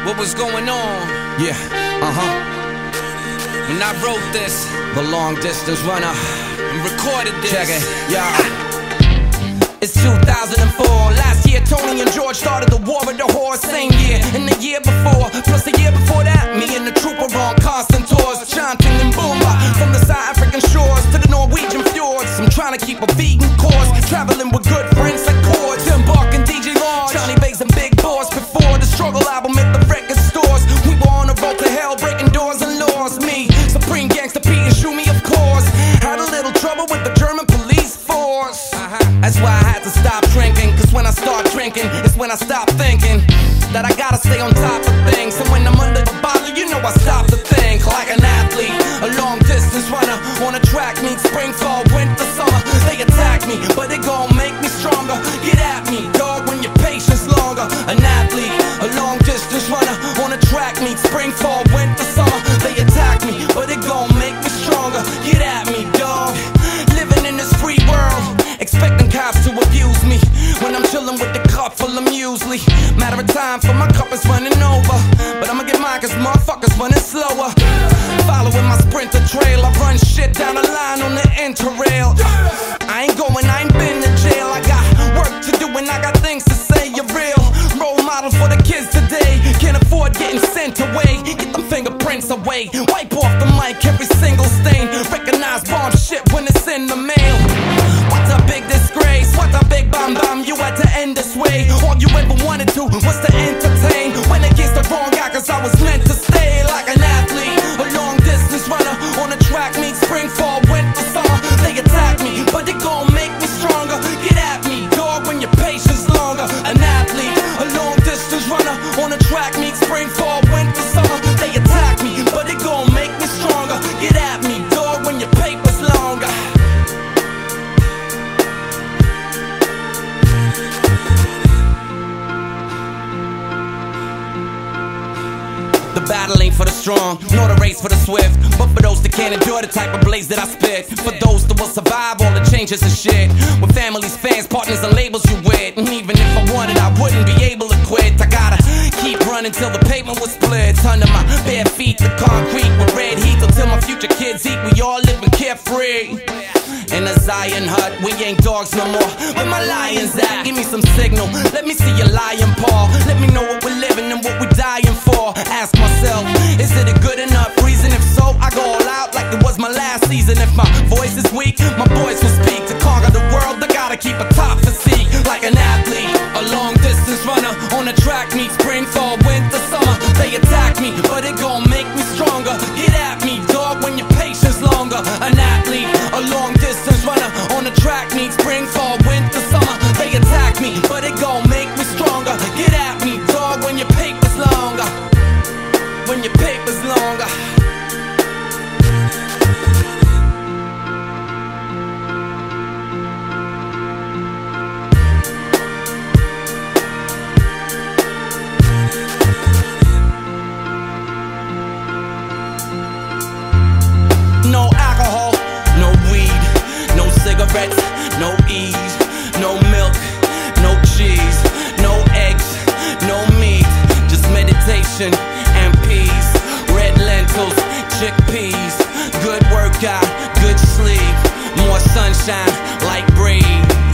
what was going on. Yeah, When I wrote this the long distance runner. and recorded this. Check it, yeah. It's 2004. Last year, Tony and George started the war with the horse. Same year, and the year before, plus the year before that, me and the troop were on constant tours, chanting and boomba from the South African shores to the Norwegian fjords. I'm trying to keep a vegan course, traveling with good friends like Chords, Tim Bark and DJ Large, Johnny Bass and Big Boss. Before the struggle album hit the record stores, we were on a road to hell, breaking doors and laws. Me, Supreme Gangsta P and Shoot Me, of course. Had a little trouble with the German police force. That's why I had to stop drinking, cause when I start drinking, it's when I stop thinking that I gotta stay on top of things. And when I'm under the bottle, you know I stop to think. Like an athlete, a long distance runner, on a track meets spring, fall, winter, summer. They attack me, but they gon' make me stronger. Get at me, dog, when your patience longer. An athlete, a long distance runner, on a track meets spring, fall, winter, summer. They attack me, but they gon' make me stronger. Get at me, dog. Living in this free world, expecting cops to abuse me when I'm chillin' with the cup full of muesli. Matter of time for my cup is running over, but I'ma get mine cause motherfuckers running slower. Following my sprinter trail, I run shit down the line on the interrail. I ain't going, I ain't been to jail. I got work to do and I got things to say. You're real role model for the kids today. Can't afford getting sent away. Get them fingerprints away. Wipe off the mic, every single stain. Recognize bomb shit when it's in the mail. What's a big disgrace? What's a big bam bam? You had to end this way. All you ever wanted to was to entertain. Went against the wrong guy cause I was meant to stay. Like an athlete, a long distance runner, on a track meets spring, fall, winter, summer. They attack me, but they gon' make me stronger. Get at me, dog, when your patience longer. An athlete, a long distance runner, on a track meets spring, fall, winter, summer. They attack me, but they gon' make me stronger. Get at me, dog, when your paper's longer. The battle ain't for the strong, nor the race for the swift, but for those that can't endure the type of blaze that I spit. For those that will survive all the changes and shit, with families, fans, partners, and labels you with. And even if I wanted, I wouldn't be able to quit. I gotta keep running till the pavement was split. Under my bare feet, the concrete with red heat. Until my future kids eat, we all living carefree. In a Zion hut, we ain't dogs no more. Where my lions at? Give me some signal. Let me see your lion paw. Let me know what we're living and what we're dying for. Ask myself, is it a good enough reason? If so, I go all out like it was my last season. If my voice is weak, my voice will speak. To conquer the world, I gotta keep a top physique. Like an athlete, a long distance runner, on a track meets spring, fall, winter, summer. They attack me, but it gon' make me stronger. Get at me, dog, when your patience longer. An athlete, a long distance runner, on a track meets spring, fall, winter, summer. They attack me, but it gon' make me stronger. Get at me, dog, when your paper's longer. When your paper's longer. No alcohol, no weed, no cigarettes, no ease, no milk, no cheese, no eggs, no meat, just meditation and peace. Red lentils, chickpeas, good workout, good sleep, more sunshine, light breeze.